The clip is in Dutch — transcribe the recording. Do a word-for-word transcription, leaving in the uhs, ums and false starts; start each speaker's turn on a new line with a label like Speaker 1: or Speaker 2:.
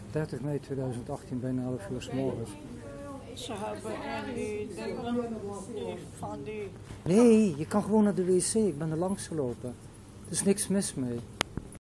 Speaker 1: dertig mei tweeduizend achttien, bijna elf uur 's morgens.
Speaker 2: Ze hebben in die dingen die van die...
Speaker 1: Nee, je kan gewoon naar de wc. Ik ben er langs gelopen. Er is niks mis mee.